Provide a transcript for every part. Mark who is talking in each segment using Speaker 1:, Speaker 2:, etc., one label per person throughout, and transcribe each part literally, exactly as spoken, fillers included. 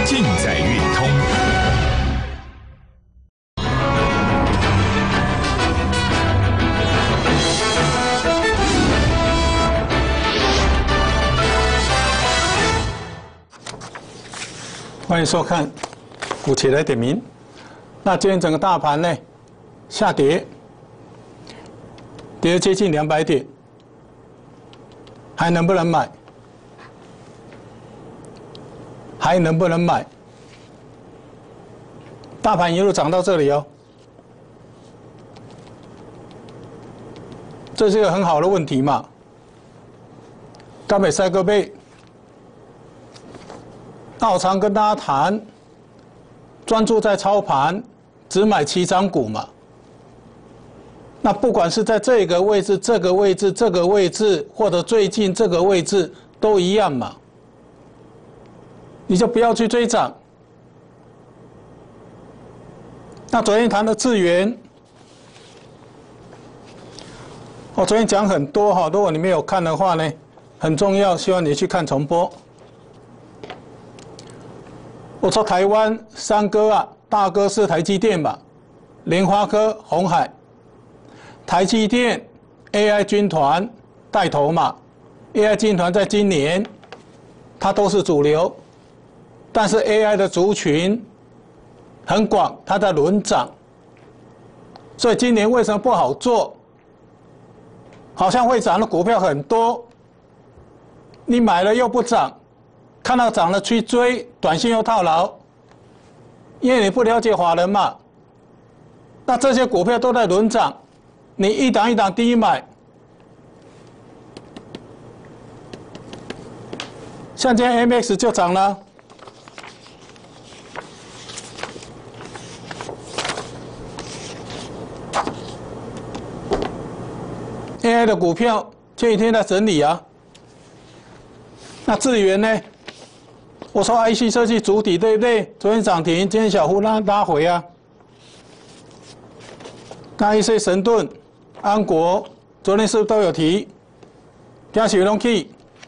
Speaker 1: 尽在运通。
Speaker 2: 欢迎收看股起来点名。那今天整个大盘呢下跌，跌了接近两百点，还能不能买？还能不能买？大盘一路涨到这里哦，这是一个很好的问题嘛。刚美赛各位，那我常跟大家谈，专注在操盘，只买起涨股嘛。那不管是在这个位置、这个位置、这个位置，或者最近这个位置，都一样嘛。你就不要去追涨。那昨天谈的智原，我昨天讲很多哈，如果你没有看的话呢，很重要，希望你去看重播。我说台湾三哥啊，大哥是台积电吧，联发科、鸿海，台积电 A I 军团带头嘛 ，A I 军团在今年它都是主流。但是 A I 的族群很广，它在轮涨，所以今年为什么不好做？好像会涨的股票很多，你买了又不涨，看到涨了去追，短线又套牢，因为你不了解法人嘛。那这些股票都在轮涨，你一档一档低买，像今天 M X 就涨了。A I 的股票这几天在整理啊，那智原呢？我说 I C 设计主体对不对？昨天涨停，今天小幅拉拉回啊。那一些神盾、安国，昨天是不是都有提？加雪龙 K，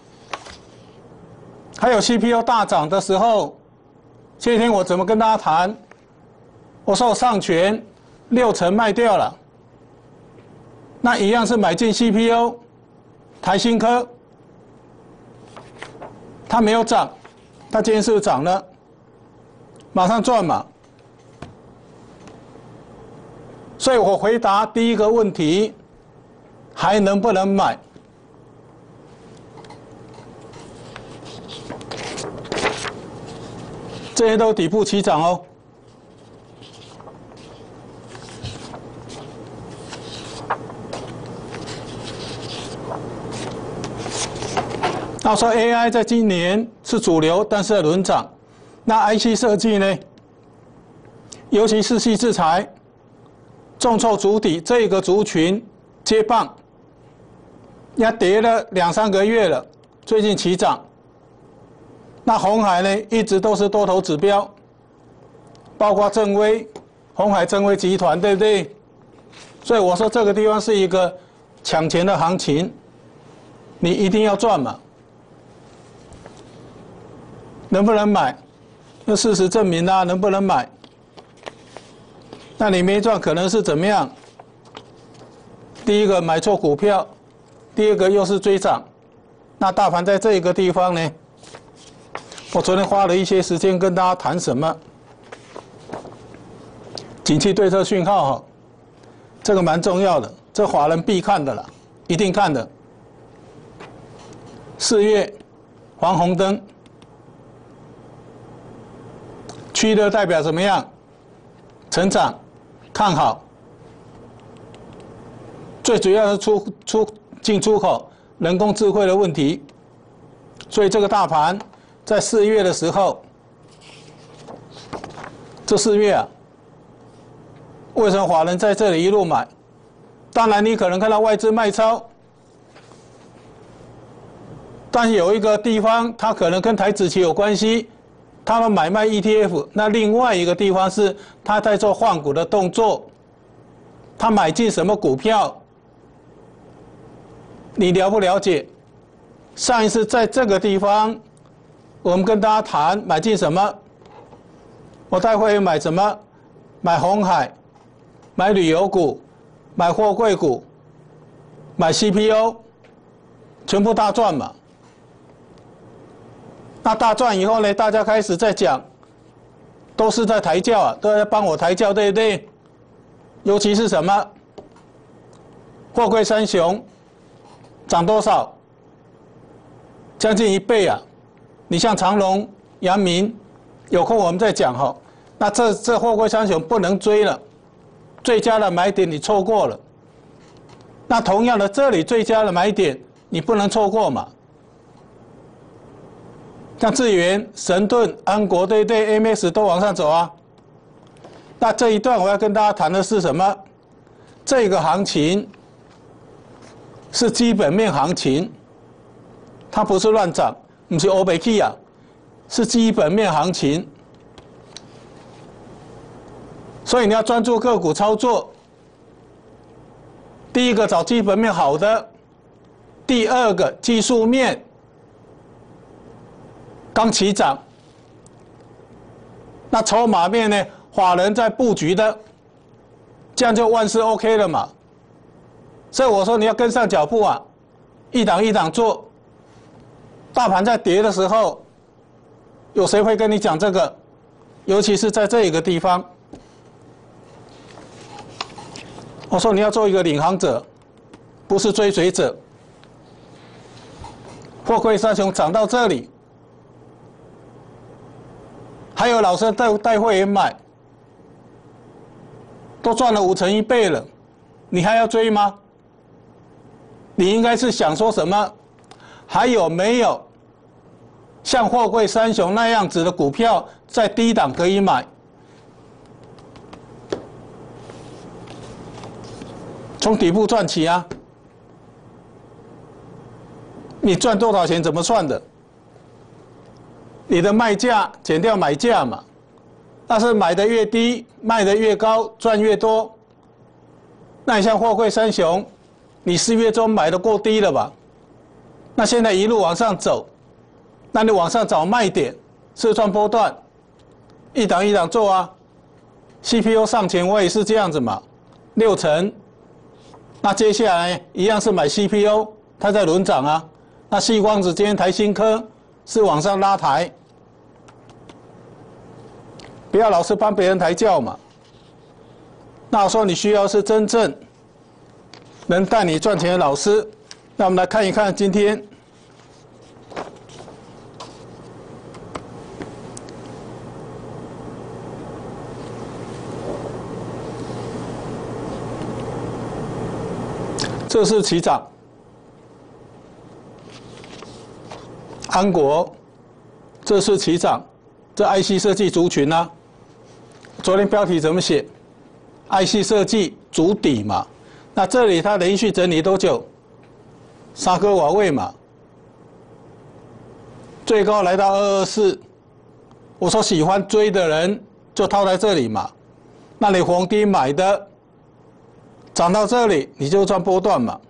Speaker 2: 还有 C P U 大涨的时候，这几天我怎么跟大家谈？我说我上权六成卖掉了。那一样是买进 C P U， 台新科，它没有涨，它今天是不是涨了？马上赚嘛。所以我回答第一个问题，还能不能买？这些都底部起涨哦。那说 A I 在今年是主流，但是在轮涨。那 I C 设计呢？尤其是矽智财、重挫主体这个族群接棒，也跌了两三个月了，最近起涨。那鸿海呢，一直都是多头指标，包括正威、鸿海正威集团，对不对？所以我说这个地方是一个抢钱的行情，你一定要赚嘛。能不能买？那事实证明啦、啊，能不能买？那你没赚，可能是怎么样？第一个买错股票，第二个又是追涨。那大盘在这个地方呢？我昨天花了一些时间跟大家谈什么？景气对策讯号哈，这个蛮重要的，这法人必看的啦，一定看的。四月黄红灯。趋热代表怎么样？成长，看好。最主要的出出进出口，人工智慧的问题。所以这个大盘在四月的时候，这四月啊，为什么法人在这里一路买？当然你可能看到外资卖超，但是有一个地方它可能跟台指期有关系。他们买卖 E T F， 那另外一个地方是他在做换股的动作，他买进什么股票，你了不了解？上一次在这个地方，我们跟大家谈买进什么我带会员买什么？买鸿海，买旅游股，买货柜股，买 C P O， 全部大赚嘛。那大赚以后呢，大家开始在讲，都是在抬轿啊，都在帮我抬轿，对不对？尤其是什么？货柜三雄涨多少？将近一倍啊！你像长荣、阳明，有空我们再讲哈。那这这货柜三雄不能追了，最佳的买点你错过了。那同样的，这里最佳的买点你不能错过嘛。像智原、神盾、安国，对不对 ？A M S 都往上走啊。那这一段我要跟大家谈的是什么？这个行情是基本面行情，它不是乱涨，不是欧北 K 啊，是基本面行情。所以你要专注个股操作。第一个找基本面好的，第二个技术面刚起涨，那筹码面呢？法人在布局的，这样就万事 OK 了嘛。所以我说你要跟上脚步啊，一档一档做。大盘在跌的时候，有谁会跟你讲这个？尤其是在这一个地方，我说你要做一个领航者，不是追随者。货柜三雄涨到这里，还有老师带带会员买，都赚了五成一倍了，你还要追吗？你应该是想说什么？还有没有像货柜三雄那样子的股票在低档可以买？从底部赚起啊！你赚多少钱怎么算的？你的卖价减掉买价嘛。但是买的越低，卖的越高，赚越多。那你像货柜三雄，你四月中买的够低了吧？那现在一路往上走，那你往上找卖点，试赚波段，一档一档做啊。C P U 上前我也是这样子嘛，六成。那接下来一样是买 C P U， 它在轮涨啊。那矽光子今天台新科是往上拉抬。不要老是帮别人抬轿嘛。那我说你需要是真正能带你赚钱的老师。那我们来看一看今天这是起涨，安国，这是起涨，这 I C 设计族群啊。昨天标题怎么写 ？I C 设计筑底嘛。那这里它连续整理多久？三个瓦位嘛。最高来到二二四。我说喜欢追的人就套在这里嘛。那你逢低买的，涨到这里你就赚波段嘛。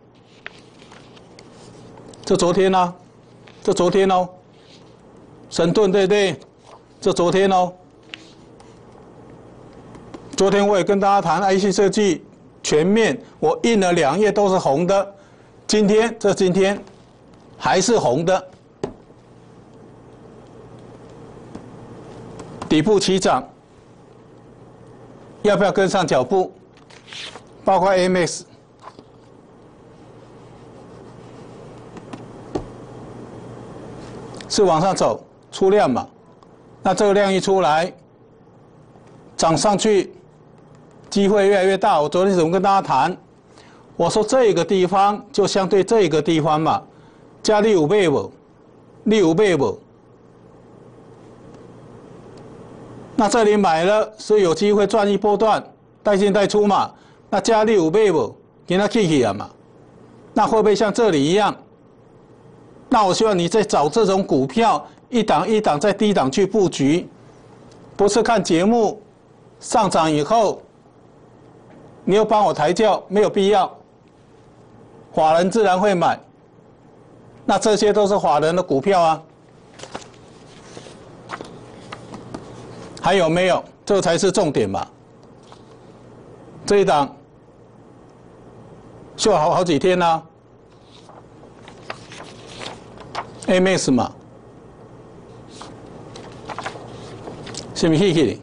Speaker 2: 这昨天呢、啊？这昨天哦。神盾对不对？这昨天哦。昨天我也跟大家谈 I C 设计全面，我印了两页都是红的。今天这今天还是红的，底部起涨，要不要跟上脚步？包括 A M S， 是往上走，出量嘛？那这个量一出来，涨上去。机会越来越大。我昨天怎么跟大家谈？我说这个地方就相对这个地方嘛，加六五倍不，六五倍不。那这里买了是有机会赚一波段，带进带出嘛。那加六五倍不，给它 K K 了嘛。那会不会像这里一样？那我希望你在找这种股票，一档一档在低档去布局，不是看节目上涨以后。你又帮我抬轿，没有必要。法人自然会买，那这些都是法人的股票啊。 还有没有？这才是重点嘛。这一档秀好好几天啦、啊、，M S 嘛，是不是去？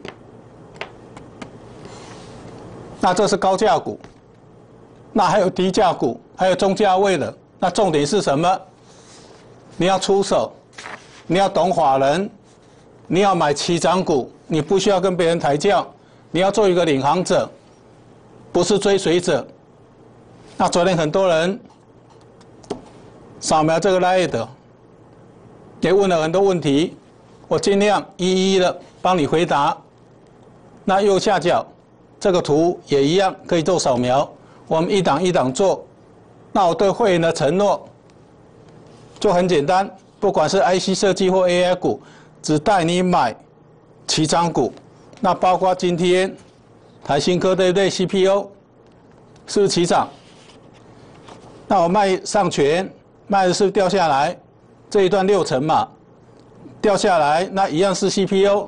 Speaker 2: 那这是高价股，那还有低价股，还有中价位的。那重点是什么？你要出手，你要懂法人，你要买起涨股，你不需要跟别人抬轿，你要做一个领航者，不是追随者。那昨天很多人扫描这个 Line 也问了很多问题，我尽量一一的帮你回答。那右下角这个图也一样可以做扫描，我们一档一档做。那我对会员的承诺就很简单，不管是 I C 设计或 A I 股，只带你买起涨股。那包括今天台新科对不对 ？C P U 是不是起涨？那我卖上权，卖的是掉下来，这一段六成嘛，掉下来，那一样是 C P U，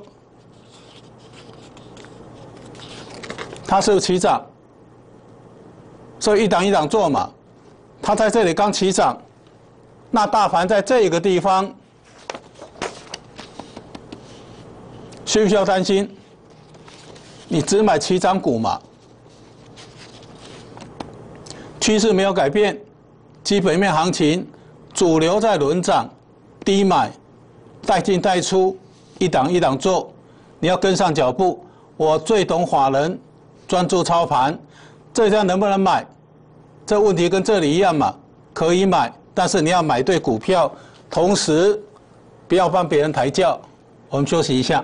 Speaker 2: 它是不是起涨？所以一档一档做嘛，它在这里刚起涨，那大盘在这个地方，需不需要担心？你只买起涨股嘛，趋势没有改变。基本面行情，主流在轮涨，低买，带进带出，一档一档做，你要跟上脚步。我最懂法人，专注操盘，这家能不能买？这问题跟这里一样嘛，可以买，但是你要买对股票，同时不要帮别人抬轿。我们休息一下。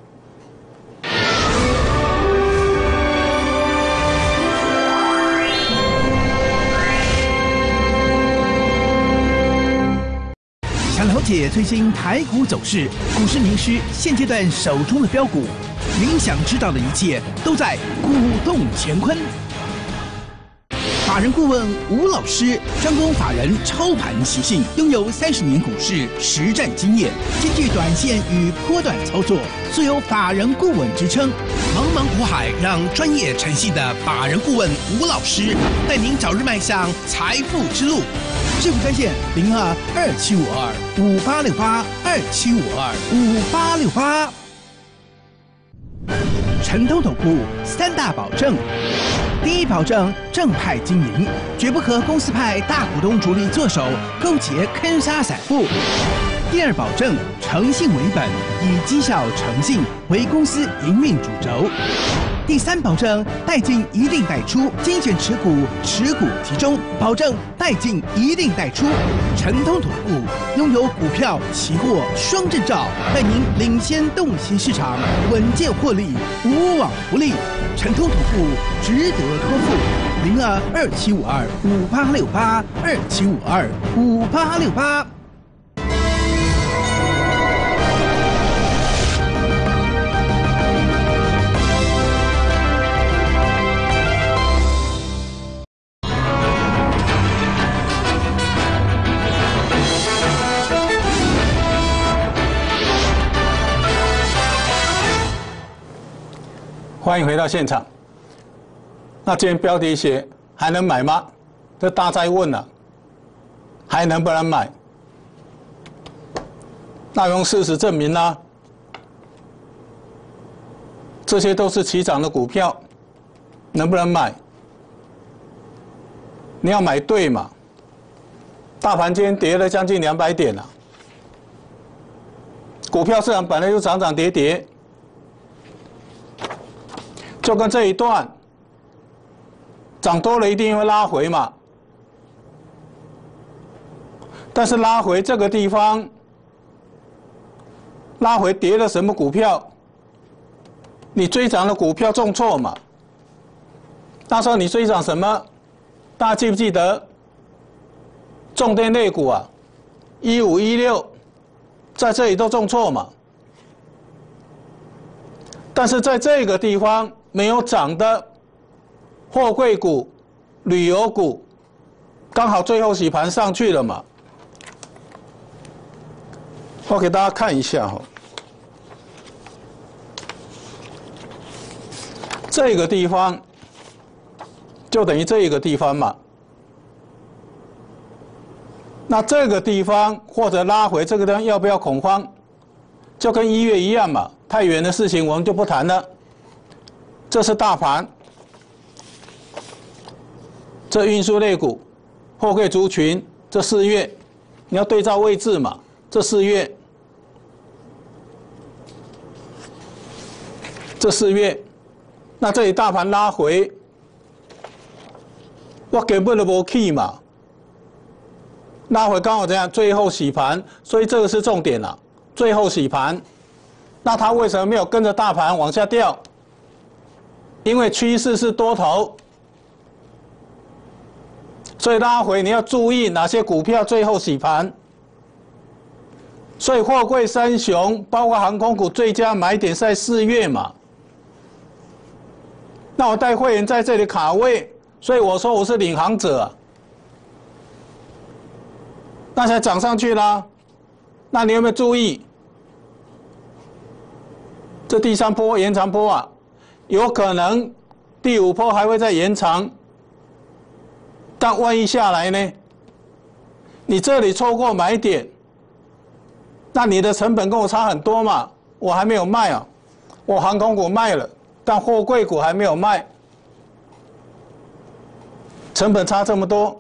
Speaker 1: 想了解最新台股走势，股市名师现阶段手中的标股，您想知道的一切都在股动乾坤。法人顾问吴老师专攻法人操盘习性，拥有三十年股市实战经验，兼具短线与波段操作，素有法人顾问之称。茫茫股海，让专业诚信的法人顾问吴老师带您早日迈向财富之路。致富专线零二二七五二五八六八二七五二五八六八。晨通投顾三大保证：第一，保证正派经营，绝不和公司派大股东主力做手，勾结坑杀散户；第二，保证诚信为本，以绩效诚信为公司营运主轴；第三，保证带进一定带出，精选持股，持股集中，保证带进一定带出。晨通投顾拥有股票、期货双证照，带您领先洞悉市场，稳健获利，无往不利。晨通投顾值得托付，零二二七五二五八六八二七五二五八六八。
Speaker 2: 欢迎回到现场。那今天标题写还能买吗？这大在问了、啊，还能不能买？那用事实证明啦、啊，这些都是起涨的股票，能不能买？你要买对嘛？大盘今天跌了将近两百点了、啊，股票市场本来就涨涨跌跌。就跟这一段涨多了一定会拉回嘛，但是拉回这个地方，拉回跌了什么股票？你追涨的股票重挫嘛？那时候你追涨什么？大家记不记得？重电类股啊，一五一六，在这里都重挫嘛。但是在这个地方。没有涨的货柜股、旅游股，刚好最后洗盘上去了嘛。我给大家看一下哈， 这个地方就等于这一个地方嘛。那这个地方或者拉回这个地方要不要恐慌？就跟一月一样嘛，太远的事情我们就不谈了。这是大盘，这运输类股、货柜族群，这四月你要对照位置嘛，这四月。这四月，那这里大盘拉回，我根本就没去嘛。拉回刚好这样，最后洗盘，所以这个是重点了。最后洗盘，那它为什么没有跟着大盘往下掉？因为趋势是多头，所以拉回你要注意哪些股票最后洗盘。所以货柜三雄，包括航空股，最佳买点在四月嘛。那我带会员在这里卡位，所以我说我是领航者啊。那现在涨上去了，那你有没有注意？这第三波延长波啊，有可能第五波还会再延长，但万一下来呢？你这里错过买点，那你的成本跟我差很多嘛，我还没有卖啊，我航空股卖了。但货柜股还没有卖，成本差这么多，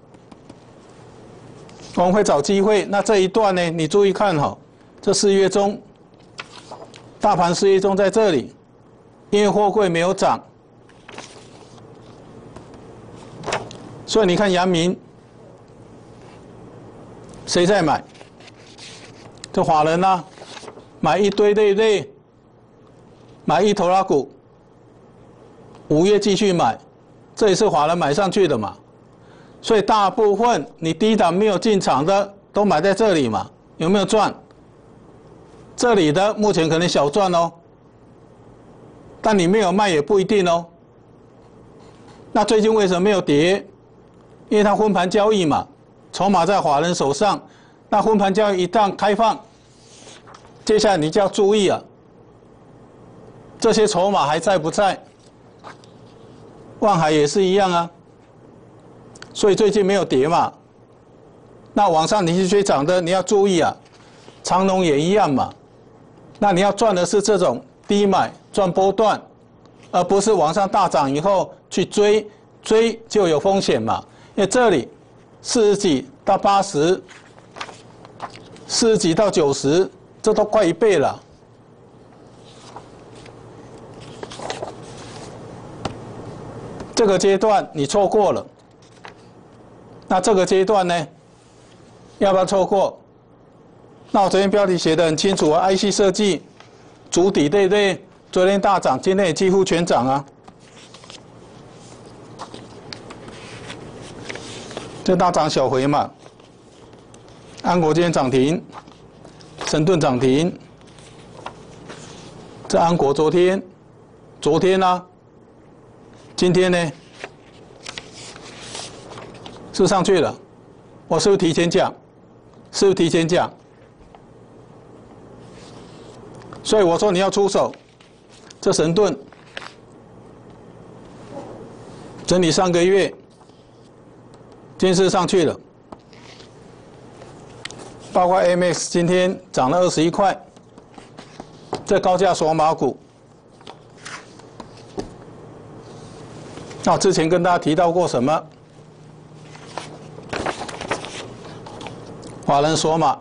Speaker 2: 我们会找机会。那这一段呢，你注意看哈，这四月中，大盘四月中在这里，因为货柜没有涨，所以你看阳明，谁在买？这法人啊，买一堆对不对？买一头拉股，五月继续买，这也是法人买上去的嘛，所以大部分你低档没有进场的都买在这里嘛，有没有赚？这里的目前可能小赚哦，但你没有卖也不一定哦。那最近为什么没有跌？因为它分盘交易嘛，筹码在法人手上，那分盘交易一旦开放，接下来你就要注意啊。这些筹码还在不在？万海也是一样啊，所以最近没有跌嘛。那往上你去追涨的，你要注意啊。长荣也一样嘛。那你要赚的是这种低买赚波段，而不是往上大涨以后去追，追就有风险嘛。因为这里四十几到八十，四十几到九十，这都快一倍了。这个阶段你错过了，那这个阶段呢，要不要错过？那我昨天标题写得很清楚啊 ，I C 设计主底对不对？昨天大涨，今天也几乎全涨啊。这大涨小回嘛，安国今天涨停，神盾涨停，这安国昨天，昨天呢、啊？今天呢，是不是上去了？我是不是提前讲？是不是提前讲？所以我说你要出手，这神盾整理上个月，今天是上去了，包括 A M X 今天涨了二十一块，这高价索马股。那我之前跟大家提到过什么？法人索马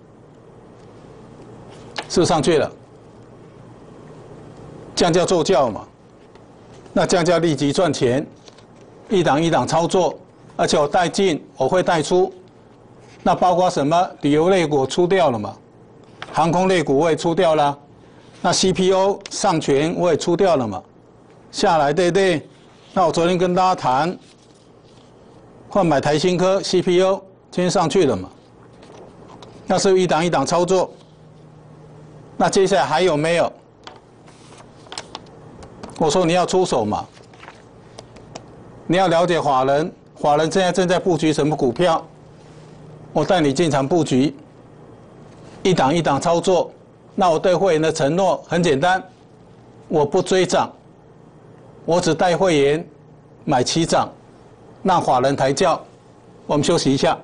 Speaker 2: 是不是上去了？降价做价嘛，那降价立即赚钱，一档一档操作，而且我带进，我会带出。那包括什么？旅游类股出掉了嘛，航空类股我也出掉了，那 C P O 上权我也出掉了嘛，下来对不对？那我昨天跟大家谈，换买台新科 C P U， 今天上去了嘛？那是一档一档操作。那接下来还有没有？我说你要出手嘛，你要了解法人，法人现在正在布局什么股票，我带你进场布局，一档一档操作。那我对会员的承诺很简单，我不追涨， 我只带会员买起涨，让法人抬轿。我们休息一下。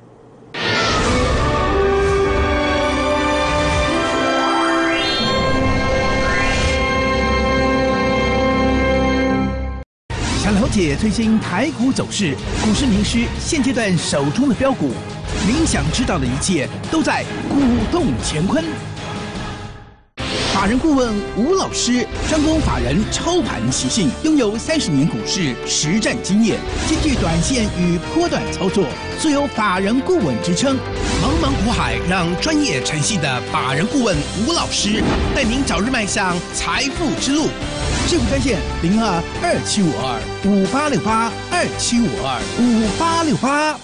Speaker 1: 想了解最新台股走势，股市名师现阶段手中的标股，您想知道的一切都在股动乾坤。法人顾问吴老师专攻法人操盘习性，拥有三十年股市实战经验，兼具短线与波段操作，素有法人顾问之称。茫茫股海，让专业诚信的法人顾问吴老师带您早日迈向财富之路。致富专线零二二七五二五八六八二七五二五八六八。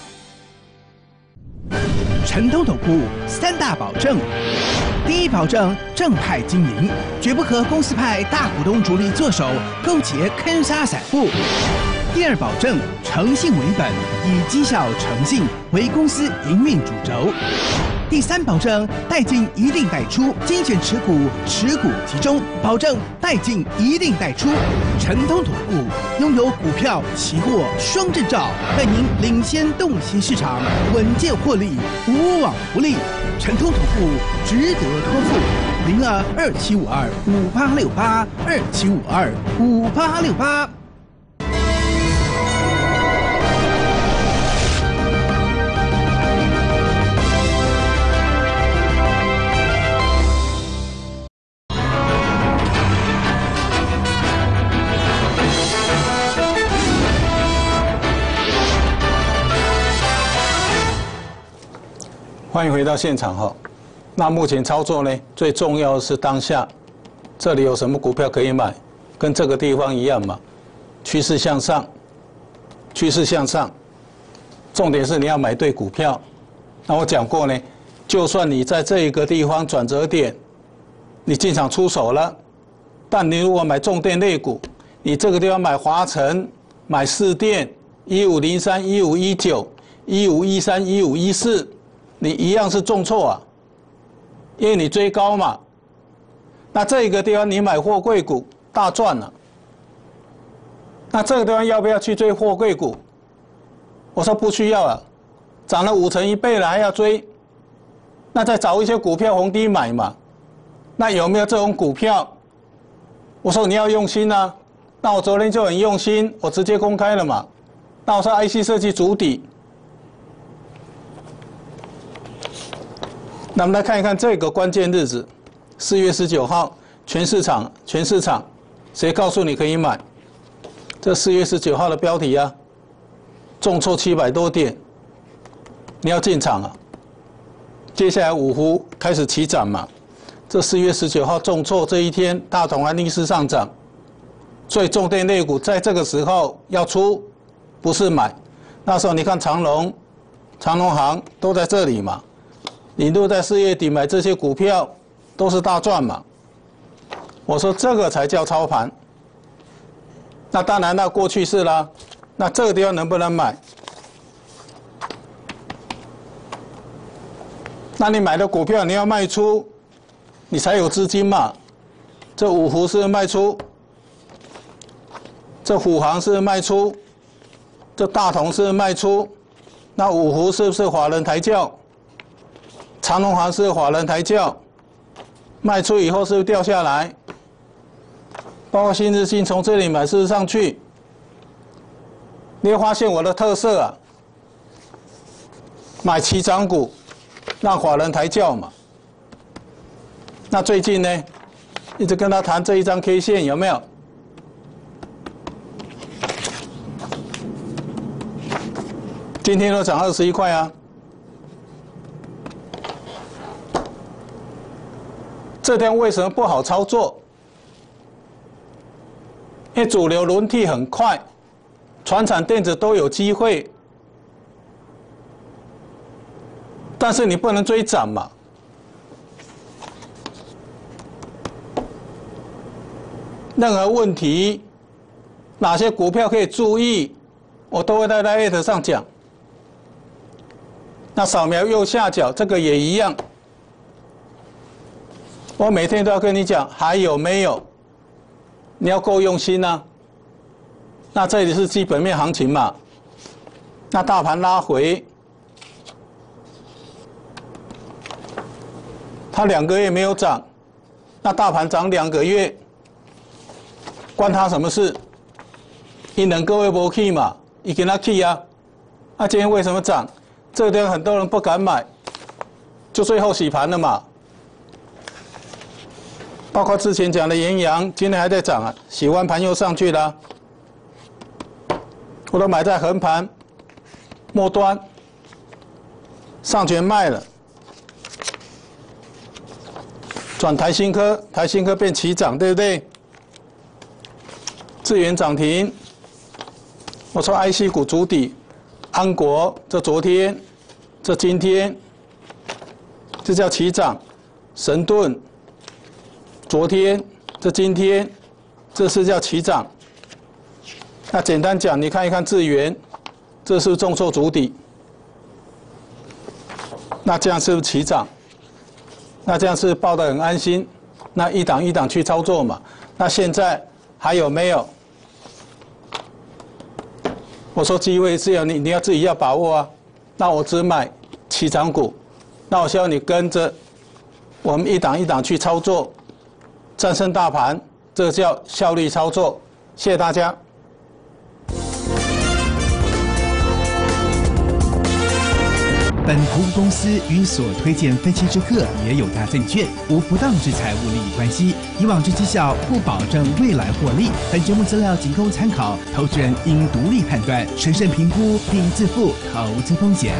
Speaker 1: 陈通投顾三大保证：第一保证正派经营，绝不和公司派大股东主力做手，勾结坑杀散户；第二保证诚信为本，以绩效诚信为公司营运主轴；第三保证带进一定带出，精选持股，持股集中，保证带进一定带出。陈通投顾拥有股票、期货双证照，带您领先洞悉市场，稳健获利，无往不利。陈通投顾值得托付，零二二七五二五八六八二七五二五八六八。
Speaker 2: 欢迎回到现场哈。那目前操作呢，最重要的是当下，这里有什么股票可以买，跟这个地方一样嘛，趋势向上，趋势向上，重点是你要买对股票。那我讲过呢，就算你在这一个地方转折点，你进场出手了，但你如果买重电类股，你这个地方买华城、买士电一五零三、一五一九、一五一三、一五一四。你一样是重挫啊，因为你追高嘛。那这个地方你买货柜股大赚了。那这个地方要不要去追货柜股？我说不需要了，涨了五成一倍了还要追？那再找一些股票逢低买嘛。那有没有这种股票？我说你要用心啊。那我昨天就很用心，我直接公开了嘛。那我说 I C 设计主底。那我们来看一看这个关键日子，四月十九号，全市场，全市场，谁告诉你可以买？这四月十九号的标题啊，重挫七百多点，你要进场啊。接下来五福开始起涨嘛，这四月十九号重挫这一天，大同还逆势上涨，所以重电类股在这个时候要出，不是买。那时候你看长荣、长荣航都在这里嘛。你都在四月底买这些股票，都是大赚嘛。我说这个才叫操盘。那当然，那过去式啦。那这个地方能不能买？那你买的股票你要卖出，你才有资金嘛。这五福是卖出，这虎航是卖出，这大同是卖出，那五福是不是法人抬轿？长荣航是法人抬轿，卖出以后是不是掉下来？包括新日新从这里买是不是上去？你会发现我的特色啊，买起涨股，让法人抬轿嘛。那最近呢，一直跟他谈这一张 K 线有没有？今天都涨二十一块啊。这天为什么不好操作？因为主流轮替很快，传产电子都有机会，但是你不能追涨嘛。任何问题，哪些股票可以注意，我都会在 Line 上讲。那扫描右下角这个也一样。我每天都要跟你讲，还有没有？你要够用心啊！ 那这里是基本面行情嘛？那大盘拉回，它两个月没有涨，那大盘涨两个月，关它什么事？一两个月没去嘛，已经它去啊。那今天为什么涨？这边很多人不敢买，就最后洗盘了嘛。包括之前讲的盐阳，今天还在涨啊，洗完盘又上去了。我都买在横盘末端，上权卖了，转台新科，台新科变齐涨，对不对？智原涨停，我说 I C 股主底，安国这昨天，这今天，这叫齐涨，神盾。昨天，这今天，这是叫齐涨。那简单讲，你看一看智原，这是重挫主底。那这样是不是齐涨？那这样是抱得很安心。那一档一档去操作嘛。那现在还有没有？我说机会是有你，你要自己要把握啊。那我只买起涨股，那我希望你跟着我们一档一档去操作。战胜大盘，这个叫效率操作。谢谢大家。
Speaker 1: 本服务公司与所推荐分期之客也有大证券无不当之财务利益关系，以往之绩效不保证未来获利。本节目资料仅供参考，投资人应独立判断、审慎评估并自负投资风险。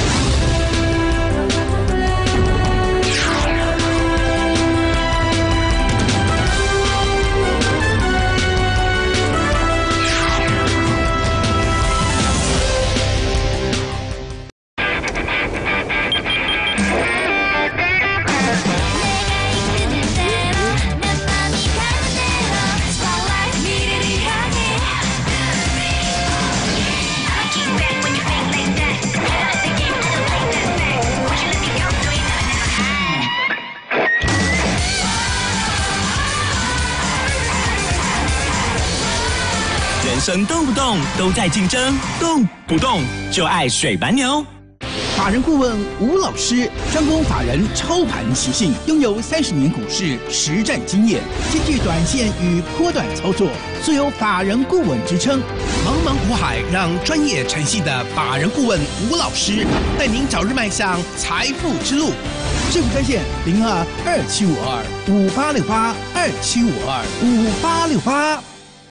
Speaker 3: 人生动不动都在竞争，动不动就爱水白牛。
Speaker 1: 法人顾问吴老师专攻法人操盘习性，拥有三十年股市实战经验，兼具短线与波段操作，素有法人顾问之称。茫茫股海，让专业诚信的法人顾问吴老师带您早日迈向财富之路。致富专线零二二七五二五八六八二七五二五八六八。